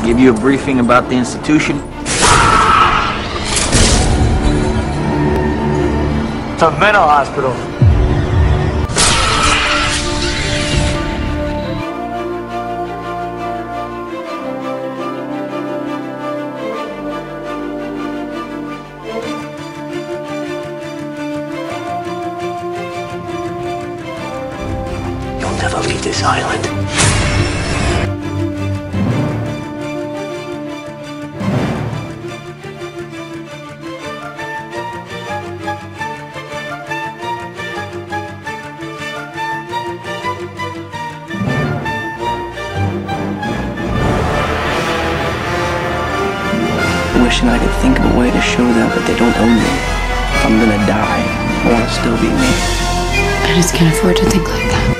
Give you a briefing about the institution. It's a mental hospital. You'll never leave this island. Wishing I could think of a way to show them that they don't own me. If I'm gonna die, I want to still be me. I just can't afford to think like that.